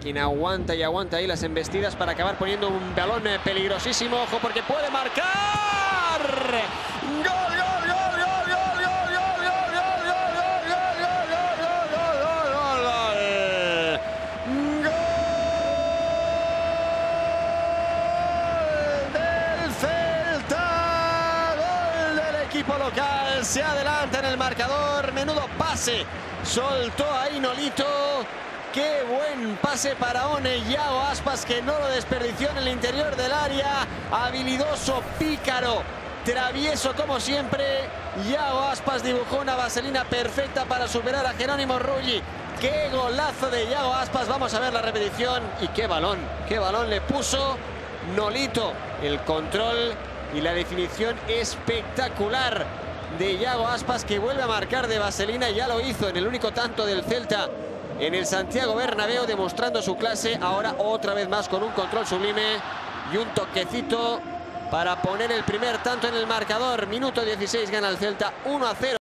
Quien aguanta y aguanta ahí las embestidas para acabar poniendo un balón peligrosísimo. Ojo porque puede marcar. ¡Gol, gol, gol, gol, gol, gol, gol, gol, gol, gol, gol del Celta! Gol del equipo local. Se adelanta en el marcador. Menudo pase. Soltó ahí Nolito. Qué buen pase para Yago Aspas, que no lo desperdició en el interior del área. Habilidoso, pícaro, travieso como siempre. Yago Aspas dibujó una vaselina perfecta para superar a Jerónimo Rulli. Qué golazo de Yago Aspas. Vamos a ver la repetición. Y qué balón le puso Nolito. El control y la definición espectacular de Yago Aspas, que vuelve a marcar de vaselina. Ya lo hizo en el único tanto del Celta en el Santiago Bernabéu, demostrando su clase. Ahora otra vez más con un control sublime y un toquecito para poner el primer tanto en el marcador. Minuto 16, gana el Celta 1-0.